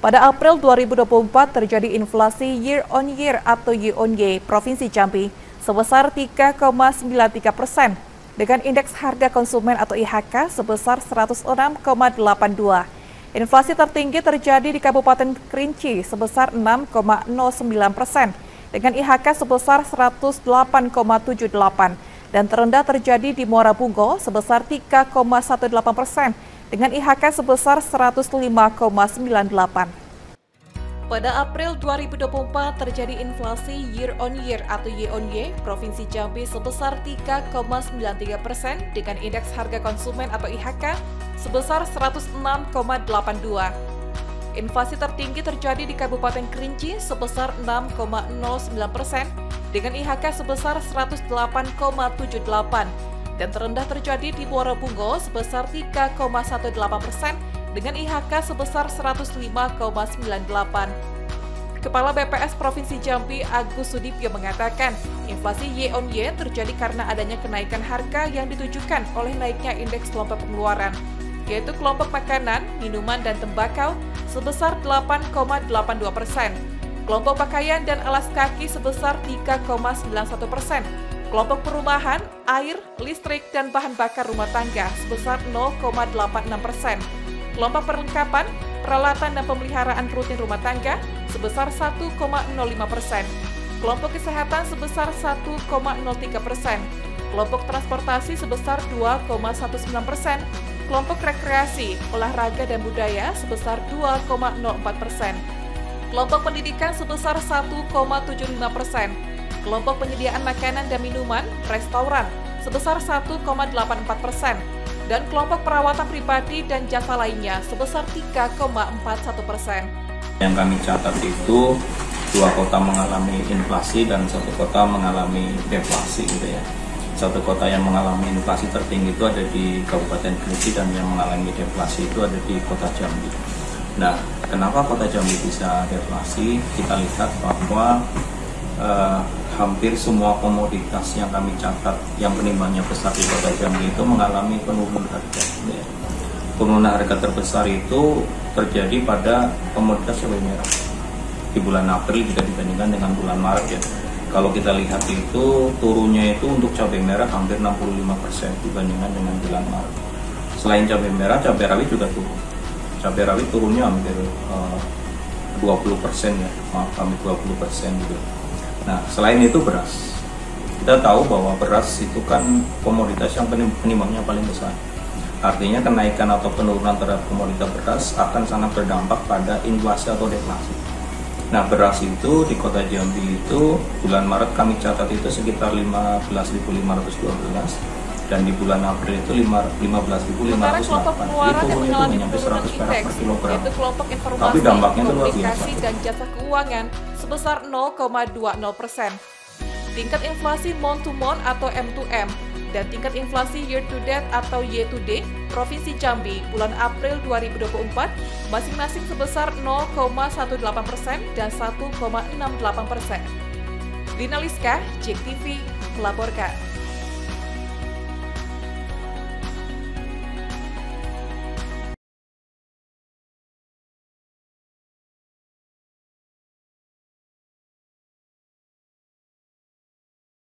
Pada April 2024 terjadi inflasi year on year atau YoY Provinsi Jambi sebesar 3,93% dengan indeks harga konsumen atau IHK sebesar 106,82. Inflasi tertinggi terjadi di Kabupaten Kerinci sebesar 6,09% dengan IHK sebesar 108,78 dan terendah terjadi di Muara Bungo sebesar 3,18% dengan IHK sebesar 105,98. Pada April 2024 terjadi inflasi year on year atau YoY Provinsi Jambi sebesar 3,93% dengan indeks harga konsumen atau IHK sebesar 106,82. Inflasi tertinggi terjadi di Kabupaten Kerinci sebesar 6,09% dengan IHK sebesar 108,78 dan terendah terjadi di Muara Bungo sebesar 3,18% dengan IHK sebesar 105,98. Kepala BPS Provinsi Jambi Agus Sudipyo mengatakan, inflasi Y-on-Y terjadi karena adanya kenaikan harga yang ditujukan oleh naiknya indeks kelompok pengeluaran, yaitu kelompok makanan, minuman, dan tembakau sebesar 8,82%, kelompok pakaian dan alas kaki sebesar 3,91%, kelompok perumahan, air, listrik, dan bahan bakar rumah tangga sebesar 0,86%, kelompok perlengkapan, peralatan dan pemeliharaan rutin rumah tangga sebesar 1,05%, kelompok kesehatan sebesar 1,03%, kelompok transportasi sebesar 2,19%, kelompok rekreasi, olahraga dan budaya sebesar 2,04%, kelompok pendidikan sebesar 1,75%, kelompok penyediaan makanan dan minuman, restoran sebesar 1,84%, dan kelompok perawatan pribadi dan jasa lainnya sebesar 3,41%. Yang kami catat itu 2 kota mengalami inflasi dan 1 kota mengalami deflasi gitu ya. 1 kota yang mengalami inflasi tertinggi itu ada di Kabupaten Kerinci dan yang mengalami deflasi itu ada di Kota Jambi. Nah, kenapa Kota Jambi bisa deflasi? Kita lihat bahwa hampir semua komoditas yang kami catat yang penimbangannya besar di Kota Jambi itu mengalami penurunan harga. Penurunan harga terbesar itu terjadi pada komoditas cabai merah di bulan April jika dibandingkan dengan bulan Maret ya. Kalau kita lihat itu turunnya itu untuk cabai merah hampir 65% dibandingkan dengan bulan Maret. Selain cabai merah, cabai rawit juga turun. Cabai rawit turunnya hampir 20% ya, hampir 20% gitu. Nah, selain itu beras. Kita tahu bahwa beras itu kan komoditas yang penimbangannya paling besar. Artinya kenaikan atau penurunan terhadap komoditas beras akan sangat berdampak pada inflasi atau deflasi. Nah, beras itu di Kota Jambi itu bulan Maret kami catat itu sekitar 15.512 dan di bulan April itu 15.508. Itu mencapai 100 perak per kilogram. Tapi dampaknya itu luar biasa. Dan jasa keuangan sebesar 0,20%. Tingkat inflasi month to month atau M2M dan tingkat inflasi year to date atau Y2D Provinsi Jambi bulan April 2024 masing-masing sebesar 0,18% dan 1,68%. Lina Liska, JEK TV melaporkan.